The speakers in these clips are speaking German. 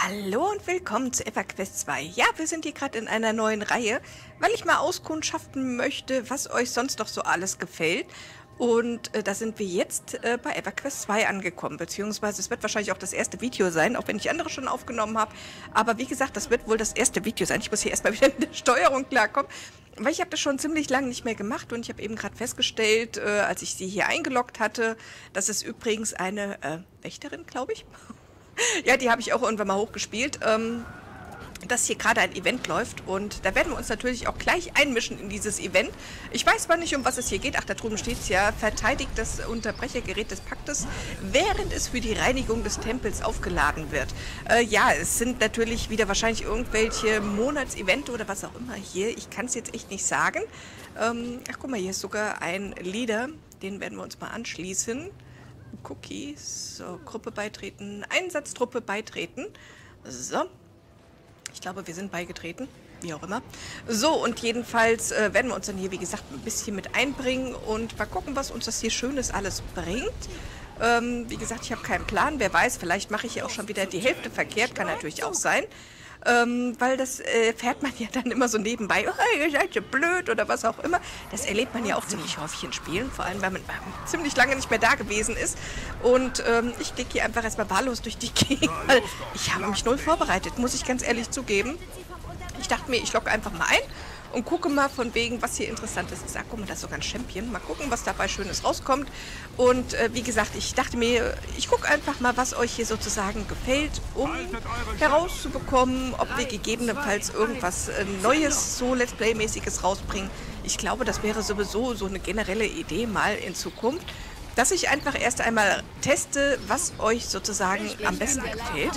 Hallo und willkommen zu EverQuest 2. Ja, wir sind hier gerade in einer neuen Reihe, weil ich mal auskundschaften möchte, was euch sonst noch so alles gefällt. Und da sind wir jetzt bei EverQuest 2 angekommen, beziehungsweise es wird wahrscheinlich auch das erste Video sein, auch wenn ich andere schon aufgenommen habe. Aber wie gesagt, das wird wohl das erste Video sein. Ich muss hier erstmal wieder mit der Steuerung klarkommen, weil ich habe das schon ziemlich lange nicht mehr gemacht und ich habe eben gerade festgestellt, als ich sie hier eingeloggt hatte, dass es übrigens eine Wächterin, glaube ich. Ja, die habe ich auch irgendwann mal hochgespielt, dass hier gerade ein Event läuft und da werden wir uns natürlich auch gleich einmischen in dieses Event. Ich weiß zwar nicht, um was es hier geht. Ach, da drüben steht es ja, verteidigt das Unterbrechergerät des Paktes, während es für die Reinigung des Tempels aufgeladen wird. Ja, es sind natürlich wieder wahrscheinlich irgendwelche Monatsevent oder was auch immer hier. Ich kann es jetzt echt nicht sagen. Ach, guck mal, hier ist sogar ein Leader, den werden wir uns mal anschließen. Cookies, so, Gruppe beitreten, Einsatztruppe beitreten. So, ich glaube, wir sind beigetreten, wie auch immer. So, und jedenfalls werden wir uns dann hier, wie gesagt, ein bisschen mit einbringen und mal gucken, was uns das hier Schönes alles bringt. Wie gesagt, ich habe keinen Plan, wer weiß, vielleicht mache ich hier auch schon wieder die Hälfte verkehrt, kann natürlich auch sein. Weil das fährt man ja dann immer so nebenbei, oh, ihr seid so blöd oder was auch immer. Das erlebt man ja auch ziemlich häufig in Spielen, vor allem, weil man ziemlich lange nicht mehr da gewesen ist. Und ich klicke hier einfach erstmal wahllos durch die Gegend, weil ich habe mich null vorbereitet, muss ich ganz ehrlich zugeben. Ich dachte mir, ich logge einfach mal ein und gucke mal von wegen, was hier Interessantes ist. Guck mal, da ist sogar ein Champion. Mal gucken, was dabei Schönes rauskommt. Und wie gesagt, ich dachte mir, ich gucke einfach mal, was euch hier sozusagen gefällt, um herauszubekommen, ob wir gegebenenfalls irgendwas Neues, so Let's Play-mäßiges rausbringen. Ich glaube, das wäre sowieso so eine generelle Idee mal in Zukunft, dass ich einfach erst einmal teste, was euch sozusagen am besten gefällt.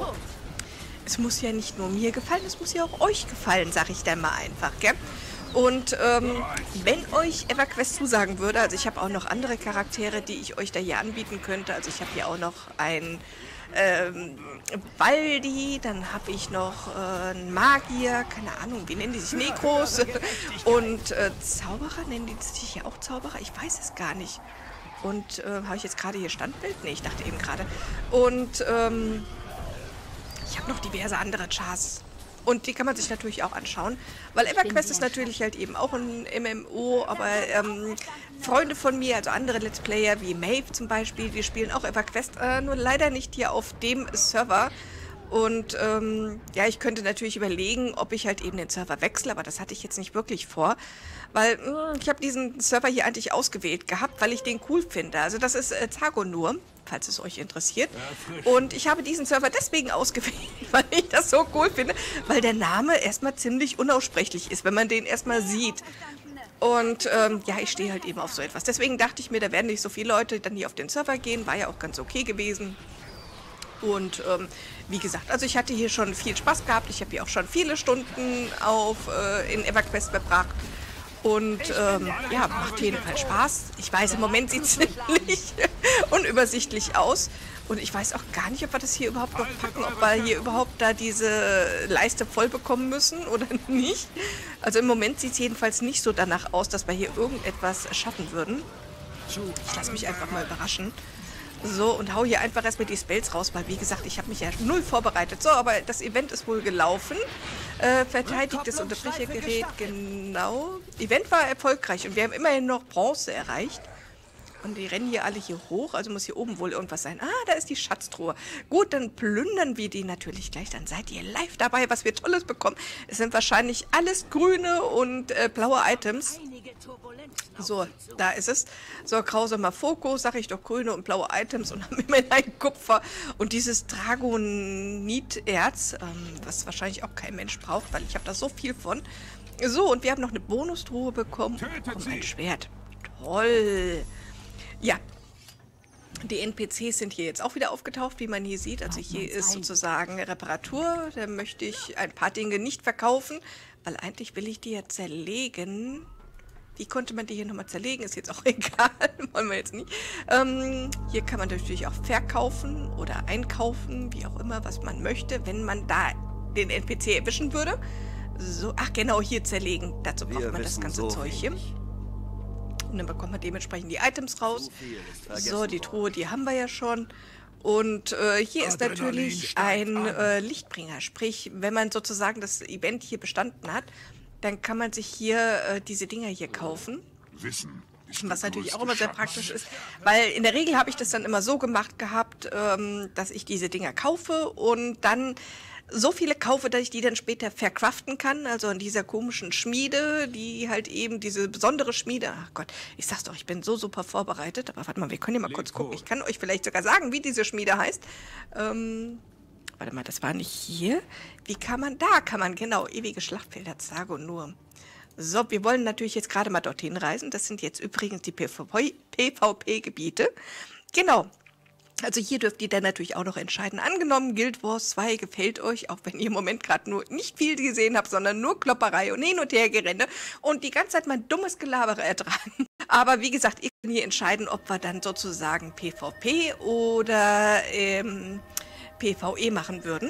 Es muss ja nicht nur mir gefallen, es muss ja auch euch gefallen, sag ich dann mal einfach, gell? Und wenn euch EverQuest zusagen würde, also ich habe auch noch andere Charaktere, die ich euch da hier anbieten könnte. Also ich habe hier auch noch einen Baldi, dann habe ich noch einen Magier, keine Ahnung, wie nennen die sich, Nekros und Zauberer, nennen die sich hier auch Zauberer? Ich weiß es gar nicht. Und habe ich jetzt gerade hier Standbild? Ne, ich dachte eben gerade. Und ich habe noch diverse andere Chars. Und die kann man sich natürlich auch anschauen. Weil EverQuest ist natürlich halt eben auch ein MMO, aber Freunde von mir, also andere Let's Player wie Maeve zum Beispiel, die spielen auch EverQuest, nur leider nicht hier auf dem Server. Und ja, ich könnte natürlich überlegen, ob ich halt eben den Server wechsle, aber das hatte ich jetzt nicht wirklich vor. Weil ich habe diesen Server hier eigentlich ausgewählt gehabt, weil ich den cool finde. Also das ist Zagonur, falls es euch interessiert. Und ich habe diesen Server deswegen ausgewählt, weil ich das so cool finde, weil der Name erstmal ziemlich unaussprechlich ist, wenn man den erstmal sieht. Und ja, ich stehe halt eben auf so etwas. Deswegen dachte ich mir, da werden nicht so viele Leute dann hier auf den Server gehen. War ja auch ganz okay gewesen. Und wie gesagt, also ich hatte hier schon viel Spaß gehabt. Ich habe hier auch schon viele Stunden in EverQuest verbracht. Und ja, macht jedenfalls Spaß. Ich weiß, im Moment sieht es ziemlich unübersichtlich aus. Und ich weiß auch gar nicht, ob wir das hier überhaupt noch packen, ob wir hier überhaupt da diese Leiste voll bekommen müssen oder nicht. Also im Moment sieht es jedenfalls nicht so danach aus, dass wir hier irgendetwas schaffen würden. Ich lasse mich einfach mal überraschen. So, und hau hier einfach erstmal die Spells raus, weil wie gesagt, ich habe mich ja null vorbereitet. So, aber das Event ist wohl gelaufen. Verteidigt das Unterbrechergerät, genau. Event war erfolgreich und wir haben immerhin noch Bronze erreicht. Und die rennen hier alle hier hoch, also muss hier oben wohl irgendwas sein. Ah, da ist die Schatztruhe. Gut, dann plündern wir die natürlich gleich. Dann seid ihr live dabei, was wir Tolles bekommen. Es sind wahrscheinlich alles grüne und blaue Items. So, da ist es. So, grausamer Fokus, sag ich doch, grüne und blaue Items und haben immerhin ein Kupfer. Und dieses Dragoniterz, was wahrscheinlich auch kein Mensch braucht, weil ich habe da so viel von. So, und wir haben noch eine Bonustruhe bekommen. Und ein Schwert. Toll. Ja, die NPCs sind hier jetzt auch wieder aufgetaucht, wie man hier sieht. Also hier ist sozusagen Reparatur. Da möchte ich ein paar Dinge nicht verkaufen, weil eigentlich will ich die ja zerlegen. Wie konnte man die hier nochmal zerlegen? Ist jetzt auch egal, wollen wir jetzt nicht. Hier kann man natürlich auch verkaufen oder einkaufen, wie auch immer, was man möchte, wenn man da den NPC erwischen würde. So, ach genau, hier zerlegen. Dazu braucht man das ganze Zeug hier. Und dann bekommt man dementsprechend die Items raus. So, die Truhe, die haben wir ja schon. Und hier ist natürlich ein Lichtbringer. Sprich, wenn man sozusagen das Event hier bestanden hat, dann kann man sich hier diese Dinger hier kaufen. Was natürlich auch immer sehr praktisch ist, weil in der Regel habe ich das dann immer so gemacht gehabt, dass ich diese Dinger kaufe und dann so viele kaufe, dass ich die dann später verkraften kann, also in dieser komischen Schmiede, die halt eben diese besondere Schmiede, ach Gott, ich sag's doch, ich bin so super vorbereitet, aber warte mal, wir können ja mal kurz gucken, ich kann euch vielleicht sogar sagen, wie diese Schmiede heißt. Warte mal, das war nicht hier. Wie kann man, da kann man, genau, ewige Schlachtfelder, sage und nur. So, wir wollen natürlich jetzt gerade mal dorthin reisen. Das sind jetzt übrigens die PvP-Gebiete. Genau. Also hier dürft ihr dann natürlich auch noch entscheiden. Angenommen, Guild Wars 2 gefällt euch, auch wenn ihr im Moment gerade nur nicht viel gesehen habt, sondern nur Klopperei und hin und her Gerenne und die ganze Zeit mein dummes Gelabere ertragen. Aber wie gesagt, ihr könnt hier entscheiden, ob wir dann sozusagen PvP oder PvE machen würden.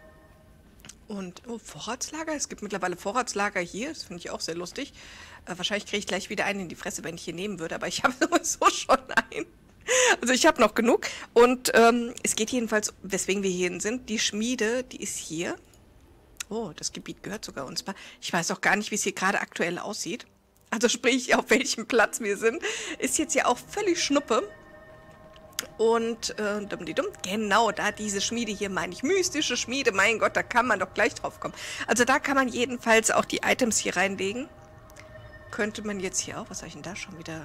Und Vorratslager? Es gibt mittlerweile Vorratslager hier. Das finde ich auch sehr lustig. Wahrscheinlich kriege ich gleich wieder einen in die Fresse, wenn ich hier nehmen würde. Aber ich habe sowieso schon einen. Also ich habe noch genug. Und es geht jedenfalls, weswegen wir hier sind. Die Schmiede, die ist hier. Oh, das Gebiet gehört sogar uns. Ich weiß auch gar nicht, wie es hier gerade aktuell aussieht. Also sprich, auf welchem Platz wir sind. Ist jetzt ja auch völlig Schnuppe. Und genau, da diese Schmiede hier, meine ich, mystische Schmiede, mein Gott, da kann man doch gleich drauf kommen. Also da kann man jedenfalls auch die Items hier reinlegen. Könnte man jetzt hier auch, was habe ich denn da schon wieder?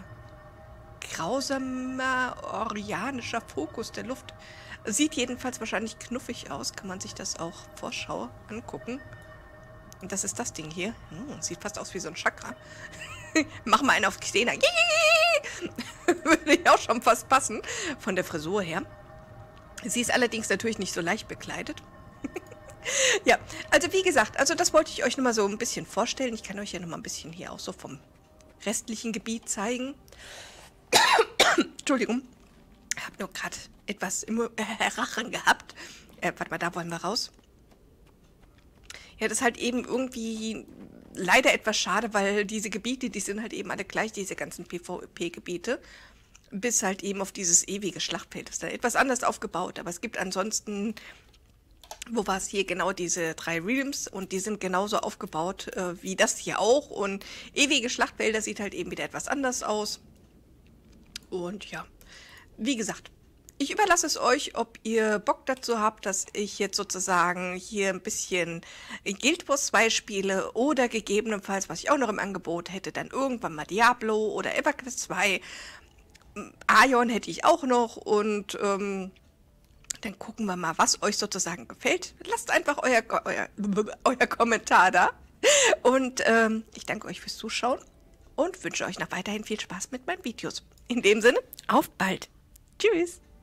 Grausamer, orianischer Fokus der Luft. Sieht jedenfalls wahrscheinlich knuffig aus, kann man sich das auch Vorschau angucken. Und das ist das Ding hier. Sieht fast aus wie so ein Chakra. Mach mal einen auf Xena. Würde ja auch schon fast passen, von der Frisur her. Sie ist allerdings natürlich nicht so leicht bekleidet. Ja, also wie gesagt, also das wollte ich euch nochmal so ein bisschen vorstellen. Ich kann euch ja nochmal ein bisschen hier auch so vom restlichen Gebiet zeigen. Entschuldigung, ich habe nur gerade etwas im Rachen gehabt. Warte mal, da wollen wir raus. Ja, das ist halt eben irgendwie leider etwas schade, weil diese Gebiete, die sind halt eben alle gleich, diese ganzen PvP-Gebiete, bis halt eben auf dieses ewige Schlachtfeld. Das ist da etwas anders aufgebaut, aber es gibt ansonsten, wo war es hier, genau diese 3 Realms und die sind genauso aufgebaut wie das hier auch und ewige Schlachtfelder sieht halt eben wieder etwas anders aus. Und ja, wie gesagt, ich überlasse es euch, ob ihr Bock dazu habt, dass ich jetzt sozusagen hier ein bisschen Guild Wars 2 spiele oder gegebenenfalls, was ich auch noch im Angebot hätte, dann irgendwann mal Diablo oder EverQuest 2. Aion hätte ich auch noch und dann gucken wir mal, was euch sozusagen gefällt. Lasst einfach euer Kommentar da. Und ich danke euch fürs Zuschauen und wünsche euch noch weiterhin viel Spaß mit meinen Videos. In dem Sinne, auf bald. Tschüss.